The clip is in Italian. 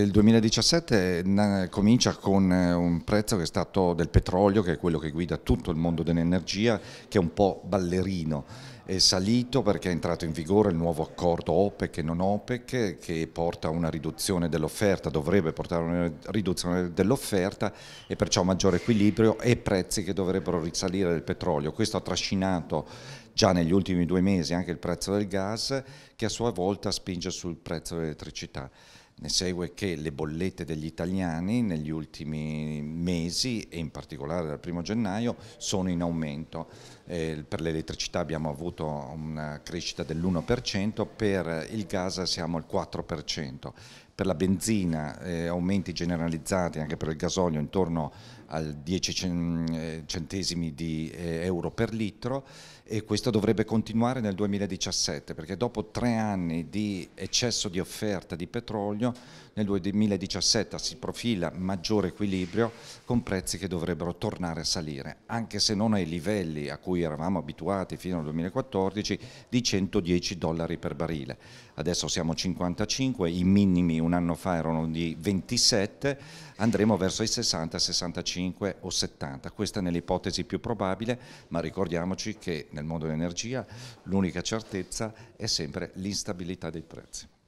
il 2017 comincia con un prezzo che è stato del petrolio, che è quello che guida tutto il mondo dell'energia, che è un po' ballerino. È salito perché è entrato in vigore il nuovo accordo OPEC e non OPEC, che porta a una riduzione dell'offerta, dovrebbe portare a una riduzione dell'offerta e perciò maggiore equilibrio e prezzi che dovrebbero risalire del petrolio. Questo ha trascinato già negli ultimi 2 mesi anche il prezzo del gas, che a sua volta spinge sul prezzo dell'elettricità. Ne segue che le bollette degli italiani negli ultimi mesi e in particolare dal 1° gennaio sono in aumento. Per l'elettricità abbiamo avuto una crescita dell'1%, per il gas siamo al 4%. Per la benzina aumenti generalizzati, anche per il gasolio intorno al 10 centesimi di euro per litro, e questo dovrebbe continuare nel 2017 perché dopo 3 anni di eccesso di offerta di petrolio nel 2017 si profila maggiore equilibrio con prezzi che dovrebbero tornare a salire, anche se non ai livelli a cui eravamo abituati fino al 2014 di $110 per barile. Adesso siamo a 55, i minimi un anno fa erano di 27, andremo verso i 60, 65 o 70. Questa è nell'ipotesi più probabile, ma ricordiamoci che nel mondo dell'energia l'unica certezza è sempre l'instabilità dei prezzi.